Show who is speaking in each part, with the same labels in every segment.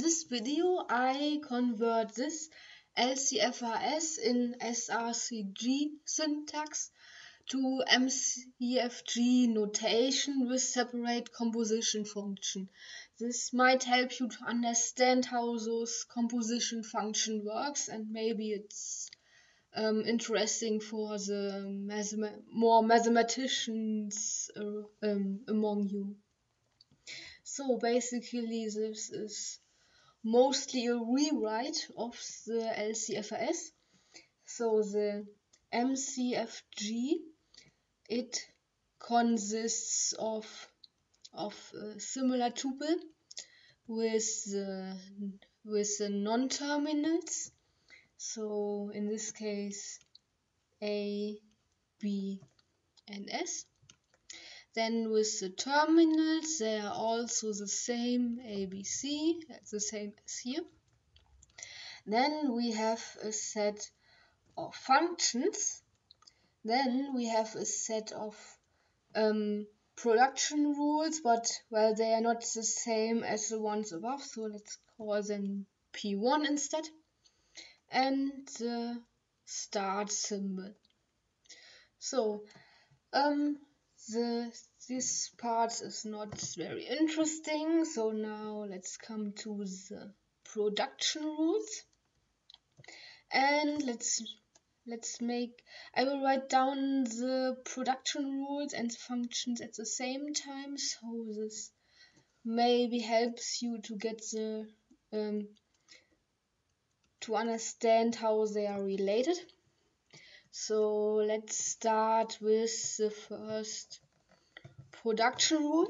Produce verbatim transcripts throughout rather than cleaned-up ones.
Speaker 1: this video I convert this L C F R S in S R C G syntax to M C F G notation with separate composition function. This might help you to understand how those composition function works, and maybe it's um, interesting for the mathema more mathematicians uh, um, among you. So basically this is mostly a rewrite of the L C F R S. So the M C F G, it consists of of a similar tuple with the with the non-terminals. So in this case A, B and S. Then with the terminals, they are also the same, A, B, C, the same as here. Then we have a set of functions. Then we have a set of um, production rules, but well, they are not the same as the ones above, so let's call them P one instead. And the start symbol. So um, the this part is not very interesting, so now let's come to the production rules. And let's let's make I will write down the production rules and the functions at the same time, so this maybe helps you to get the um, to understand how they are related. So let's start with the first production rule,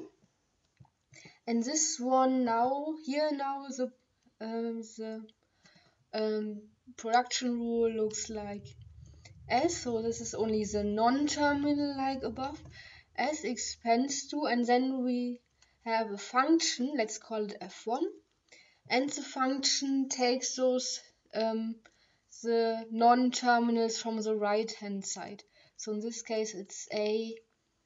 Speaker 1: and this one now here now the um, the um, production rule looks like S, so this is only the non-terminal like above. S expands to, and then we have a function, let's call it F one, and the function takes those um, the non-terminals from the right hand side. So in this case it's A,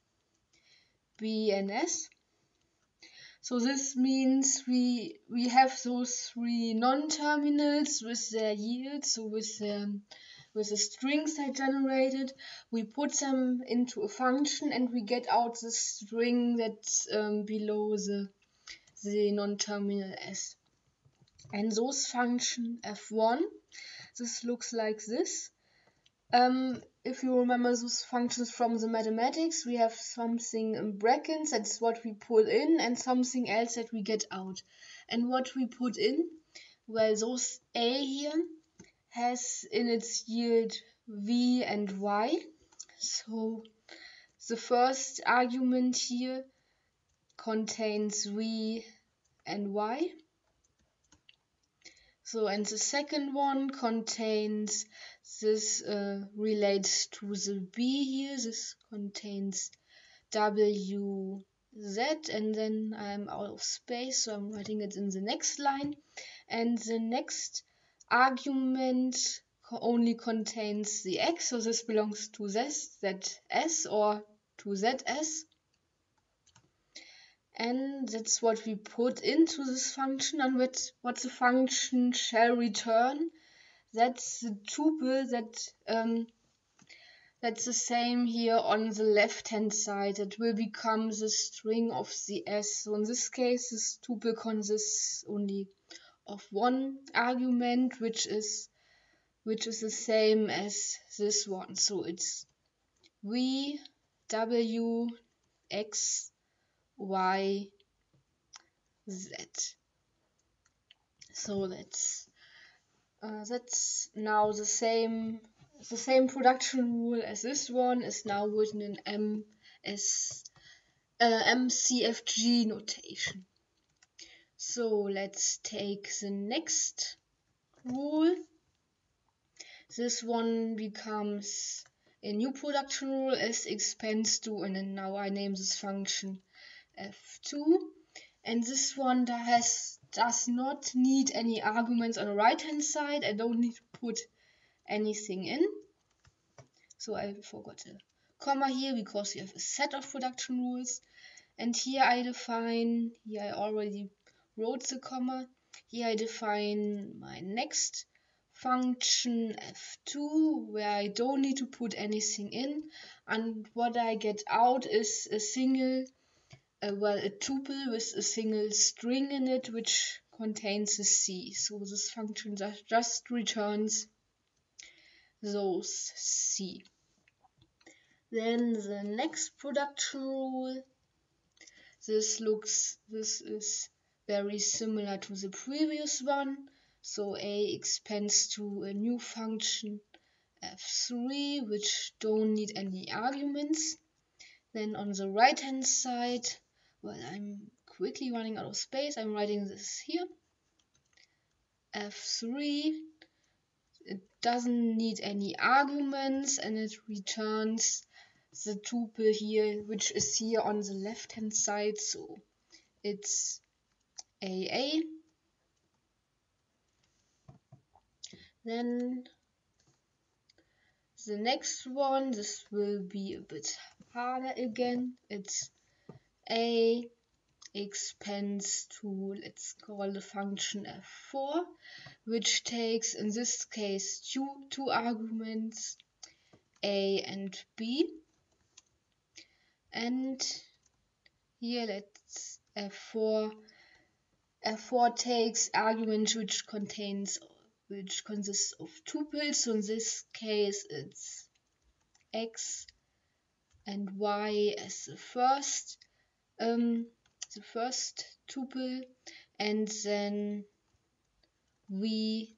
Speaker 1: B and S. So this means we we have those three non-terminals with their yields, so with um, with the strings they generated, we put them into a function and we get out the string that's um, below the the non-terminal S. And those function F one, this looks like this. Um, if you remember those functions from the mathematics, we have something in brackets, that's what we put in, and something else that we get out. And what we put in, well, those A here has in its yield V and Y. So the first argument here contains V and Y. So, and the second one contains this uh, relates to the B here. This contains W, Z, and then I'm out of space, so I'm writing it in the next line. And the next argument only contains the X, so this belongs to this, Z S or to Z S. And that's what we put into this function, and what, what the function shall return. That's the tuple that um, that's the same here on the left hand side. It will become the string of the S. So in this case, this tuple consists only of one argument, which is which is the same as this one. So it's V, W, X, Y, Z. So that's uh, that's now the same the same production rule as this one is now written in M S uh, M C F G notation. So let's take the next rule. This one becomes a new production rule, S expands to, and then now I name this function F two. And this one that has does not need any arguments on the right hand side. I don't need to put anything in. So I forgot a comma here because we have a set of production rules. And here I define, here I already wrote the comma. Here I define my next function f two, where I don't need to put anything in, and what I get out is a single, uh, well, a tuple with a single string in it, which contains a C. So this function just returns those C. Then the next production rule, this looks, this is very similar to the previous one. So A expands to a new function f three, which don't need any arguments. Then on the right hand side, well, I'm quickly running out of space, I'm writing this here. f three, it doesn't need any arguments, and it returns the tuple here, which is here on the left hand side, so it's A A. Then the next one, this will be a bit harder again. It's A expands to, let's call the function f four, which takes in this case two, two arguments, A and B. And here let's f four, f four takes argument which contains which consists of tuples. So in this case it's x and y as the first um, the first tuple, and then v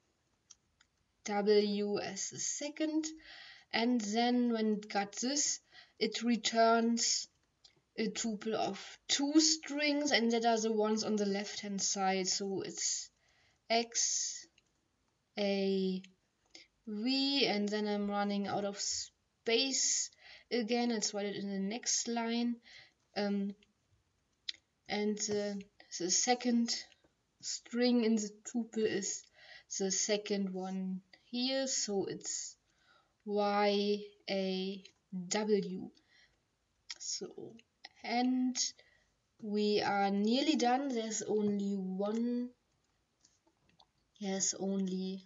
Speaker 1: w as the second. And then when it got this, it returns a tuple of two strings, and that are the ones on the left hand side. So it's x a v, and then I'm running out of space again. Let's write it in the next line. Um, and the, the second string in the tuple is the second one here, so it's y a w. So, and we are nearly done. There's only one, there's only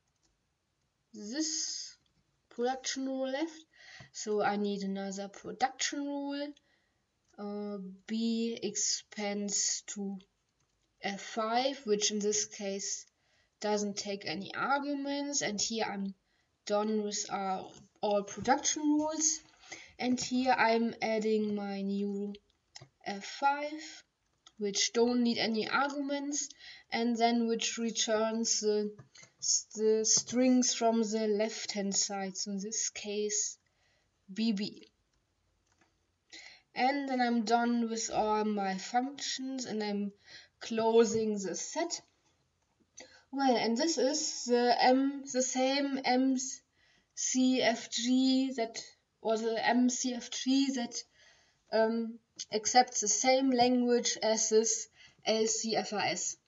Speaker 1: this production rule left, so I need another production rule. uh, B expands to f five, which in this case doesn't take any arguments, and here I'm done with our all production rules. And here I'm adding my new f five, which don't need any arguments, and then which returns the, the strings from the left hand side, so in this case B B. And then I'm done with all my functions, and I'm closing the set. Well, and this is the M, the same M C F G that, or the M C F G that um, accepts the same language as this L C F R S.